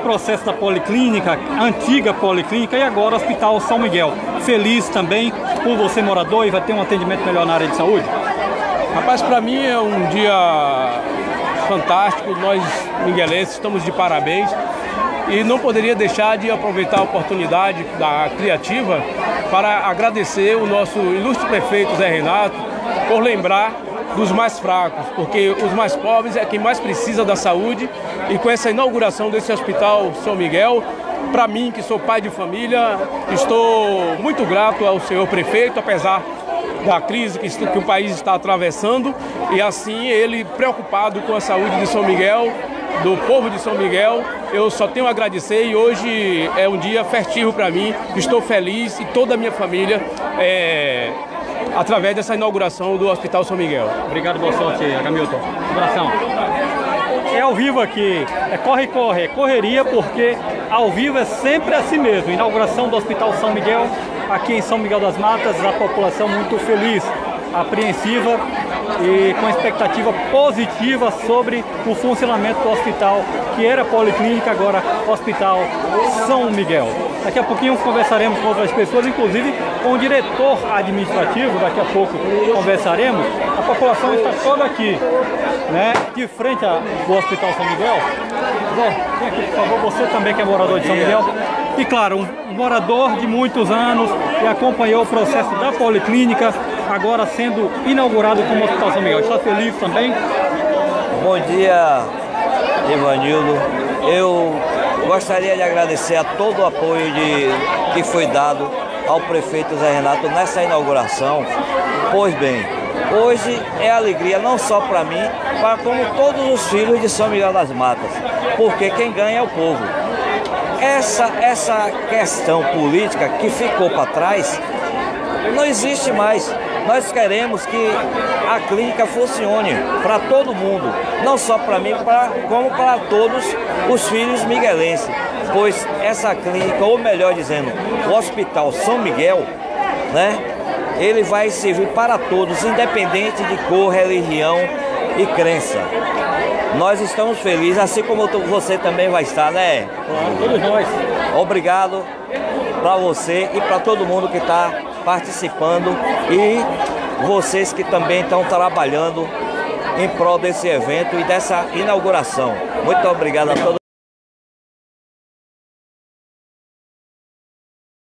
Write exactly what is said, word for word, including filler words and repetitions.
processo da Policlínica, antiga Policlínica, e agora o Hospital São Miguel. Feliz também por você, morador, e vai ter um atendimento melhor na área de saúde? Rapaz, para mim é um dia fantástico. Nós, miguelenses, estamos de parabéns. E não poderia deixar de aproveitar a oportunidade da Criativa para agradecer o nosso ilustre prefeito Zé Renato por lembrar dos mais fracos, porque os mais pobres é quem mais precisa da saúde. E com essa inauguração desse Hospital São Miguel, para mim, que sou pai de família, estou muito grato ao senhor prefeito, apesar da crise que, que o país está atravessando, e assim ele preocupado com a saúde de São Miguel, do povo de São Miguel. Eu só tenho a agradecer, e hoje é um dia festivo para mim. Estou feliz, e toda a minha família, é, através dessa inauguração do Hospital São Miguel. Obrigado, boa sorte, Hamilton. Um abração. É ao vivo aqui, é corre, corre, é correria, porque ao vivo é sempre assim mesmo. Inauguração do Hospital São Miguel, aqui em São Miguel das Matas, a população muito feliz, apreensiva e com expectativa positiva sobre o funcionamento do hospital, que era Policlínica, agora Hospital São Miguel. Daqui a pouquinho conversaremos com outras pessoas, inclusive com o diretor administrativo, daqui a pouco conversaremos. A população está toda aqui, né, de frente ao Hospital São Miguel. Zé, vem aqui, por favor, você também que é morador de São Miguel. E claro, um morador de muitos anos que acompanhou o processo da Policlínica, agora sendo inaugurado como Hospital São Miguel. Está feliz também? Bom dia, Ivanildo. Eu gostaria de agradecer a todo o apoio de, que foi dado ao prefeito Zé Renato nessa inauguração. Pois bem, hoje é alegria não só para mim, mas como todos os filhos de São Miguel das Matas, porque quem ganha é o povo. Essa, essa questão política que ficou para trás não existe mais. Nós queremos que a clínica funcione para todo mundo, não só para mim, pra, como para todos os filhos miguelenses. Pois essa clínica, ou melhor dizendo, o Hospital São Miguel, né, ele vai servir para todos, independente de cor, religião e crença. Nós estamos felizes, assim como você também vai estar, né? Todos nós. Obrigado para você e para todo mundo que está participando, e vocês que também estão trabalhando em prol desse evento e dessa inauguração. Muito obrigado a todos.